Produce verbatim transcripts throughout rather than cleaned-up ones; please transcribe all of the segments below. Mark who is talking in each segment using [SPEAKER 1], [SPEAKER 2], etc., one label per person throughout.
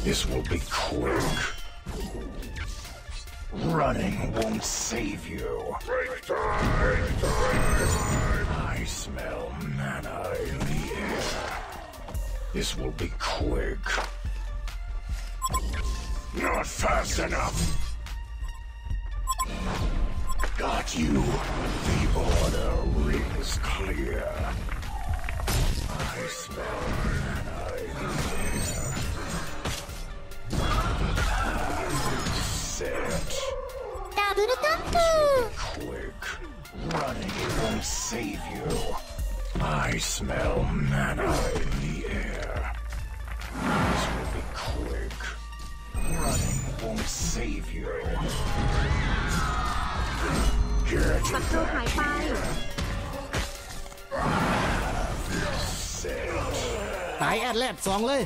[SPEAKER 1] This will be quick. Running won't save you. Break time! Break time! I smell mana in the air. This will be quick. Not fast enough. Got you. The order rings clear. I smell mana in the air. The path is set.
[SPEAKER 2] Double tap.
[SPEAKER 1] Quick. Running won't save you. I smell mana in the air. This will be quick. Running won't save you. Get
[SPEAKER 2] ศัตรูหายไป
[SPEAKER 1] set.
[SPEAKER 3] ตายแอดแลดสองเลย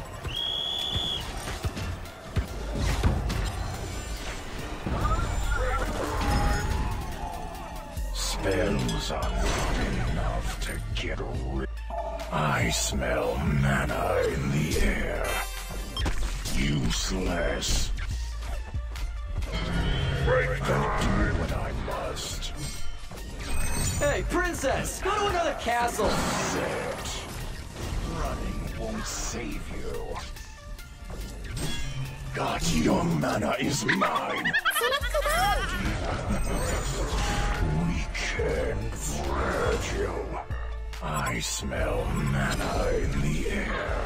[SPEAKER 1] Spells are not enough to get rid. I smell mana in the air. Useless. I'll do what I must.
[SPEAKER 4] Hey, princess! Go to another castle!
[SPEAKER 1] Set. Running won't save you. Got your mana is mine.
[SPEAKER 2] スナックダウン
[SPEAKER 1] Weak and fragile. I smell mana in the air.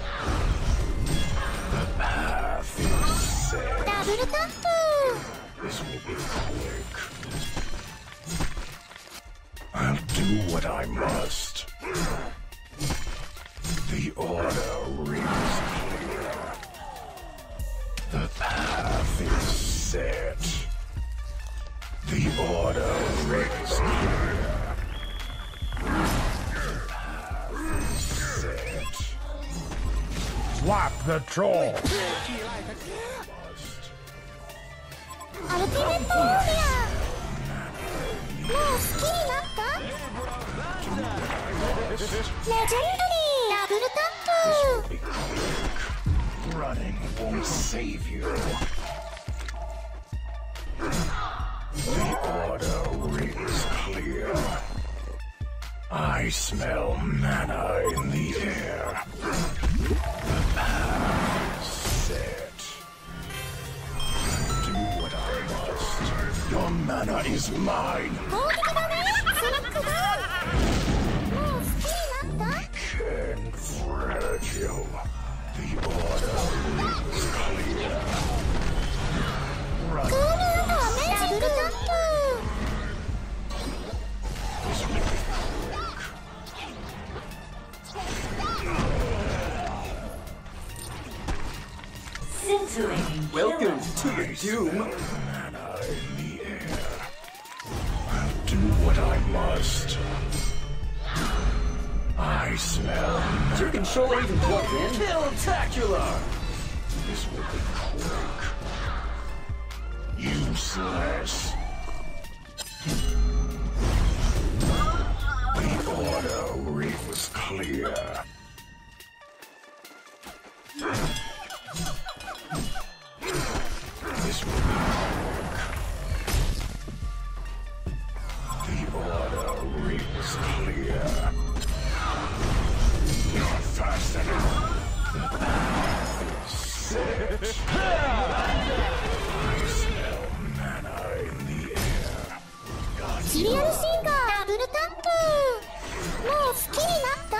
[SPEAKER 1] The path is set.
[SPEAKER 2] ダブルタップ
[SPEAKER 1] This will be quick. I'll do what I must. The order rings clear. The path is set. The order rings clear. The path is set.
[SPEAKER 5] Swap the troll.
[SPEAKER 2] アルティメットウォーリアーもう好きになったレジェンドリーダブルタップ
[SPEAKER 1] Be quick. Running won't save you. The order rings clear. I smell mana in the air. The path is set. Do what I must. Your mana is mine.
[SPEAKER 2] 攻撃だねスナックダウンもう好きになった
[SPEAKER 1] Weak and fragile. The order rings clear.
[SPEAKER 2] クール
[SPEAKER 1] Running
[SPEAKER 2] アウトはメダブルタップ
[SPEAKER 1] This will be quick.
[SPEAKER 4] Welcome to the doom!
[SPEAKER 1] Mana in the air. I'll do what I must. I smell
[SPEAKER 4] Is your controller even plugged in? Killtacular!
[SPEAKER 1] this will be quick. Useless. The order rings clear. This will be quick. The order rings clear. Not fast enough. The path is set. I smell mana in the air. Got
[SPEAKER 2] シリアルシンガーダブルタップもう好きになった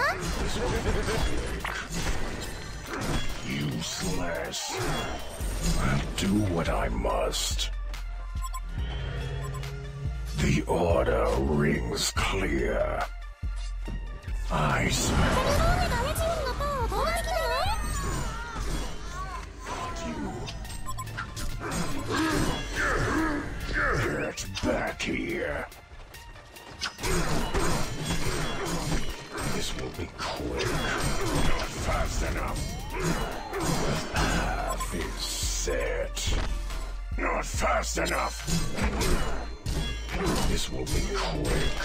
[SPEAKER 1] useless. I'll do what I must. The order rings clear. I smell
[SPEAKER 2] セレモーネがレジンのパンを攻撃だね
[SPEAKER 1] you. Get back here. This will be quick. Not fast enough. The path is set. Not fast enough. This will be quick.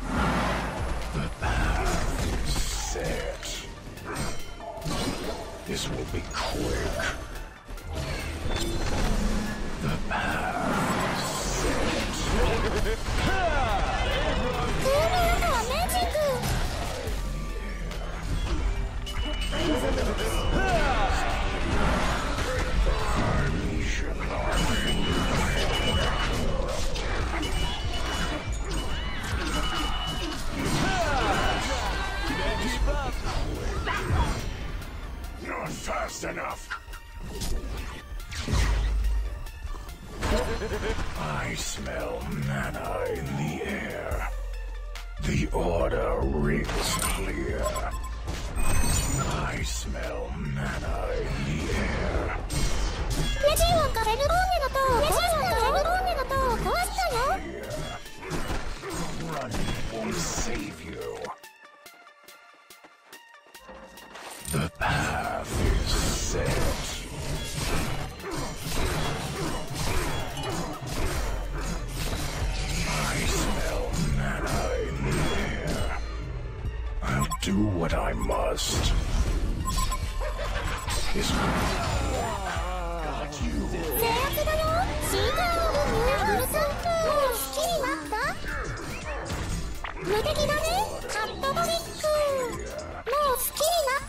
[SPEAKER 1] The path is set. This will be quick. The path is set.
[SPEAKER 2] 空の中はメジック
[SPEAKER 1] Not fast enough. I smell mana in the air. The order rings clear. I smell mana in the air.
[SPEAKER 2] レジオンがフェルボーネの塔を壊したよ。フェルボーネの塔を壊したよ。
[SPEAKER 1] Running won't save you. The path is set. I smell mana in the air. I'll do what I must. This will got you.
[SPEAKER 2] 制圧だよ。シーカーオブミューブルタンク。もう好きになった？無敵だね。カットボリック。もう好きになった？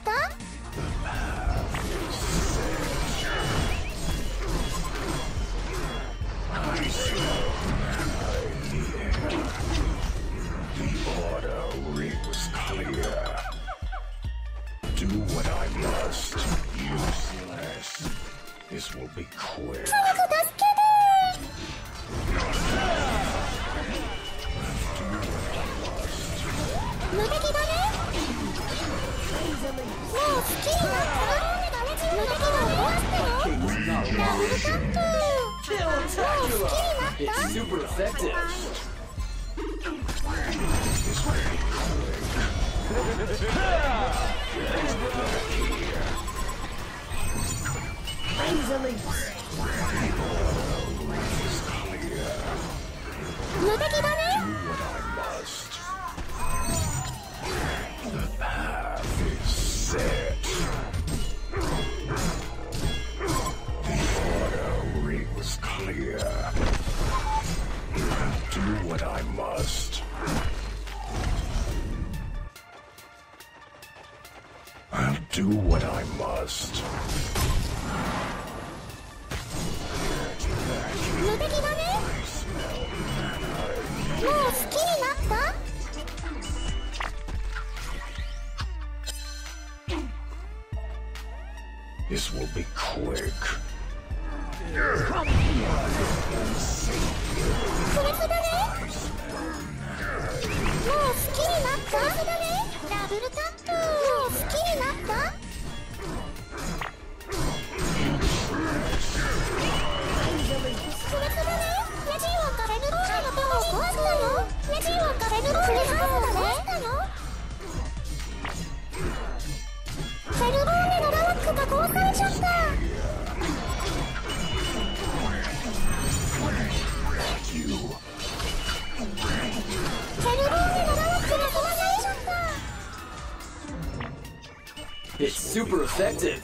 [SPEAKER 1] I smell mana in the air. The order rings clear. Do what I must. Useless. This will be quick.
[SPEAKER 2] 早く助けて。無敵だね。もう好きになった？無敵が壊したよ。ダブルタップ。
[SPEAKER 4] Spectacular! It's super effective.
[SPEAKER 1] The path is set. The order rings clear. I'll do what I must. I'll do what I must.
[SPEAKER 2] 無敵だね。もう好きになった？
[SPEAKER 1] This will be quick.
[SPEAKER 2] クリフだね。もう好きになった？クリフだね。ダブルタップ。もう好きになった？ クリフだね。レジオンがフェルボーネの塔を壊したよ。レジオンがフェルボーネの塔を壊したよ。フェルボーネのラロックが壊されちゃった。フェルボーネのラロックが壊されちゃった。
[SPEAKER 4] It's super effective.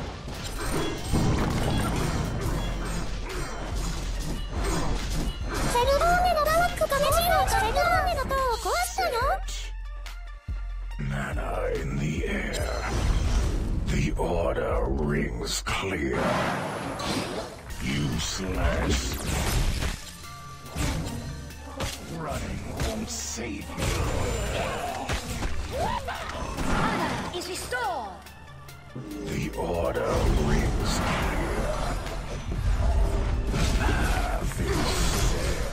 [SPEAKER 2] フェルボーネのラロックがレジオンがフェルボーネの塔を壊したよ。
[SPEAKER 1] Mana in the air. The order rings clear. Useless. Running won't save you.
[SPEAKER 2] Mana is restored.
[SPEAKER 1] The order rings clear. The path is set.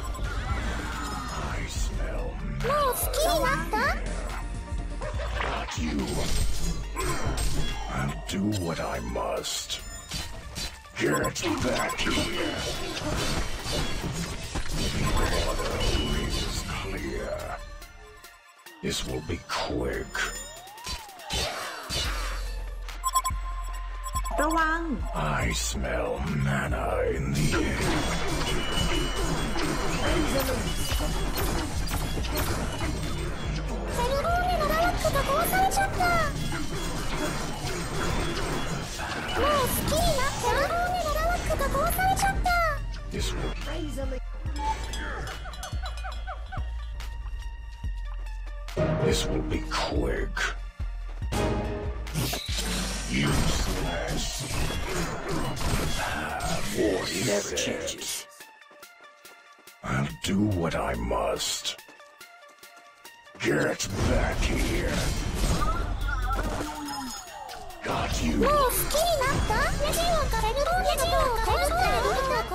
[SPEAKER 1] I smell
[SPEAKER 2] もう好きになった？
[SPEAKER 1] not you. I'll do what I must. Get back here. The order rings clear. This will be quick.
[SPEAKER 6] ระวัง
[SPEAKER 1] I smell mana in the air.
[SPEAKER 2] フェルボーネのラロックが壊されちゃった。
[SPEAKER 1] This will be quick. Useless. Have or never changes. I'll do what I must. Get back here. Got you.
[SPEAKER 2] もう好きになった？ネジを変えるの？ネジを変えるから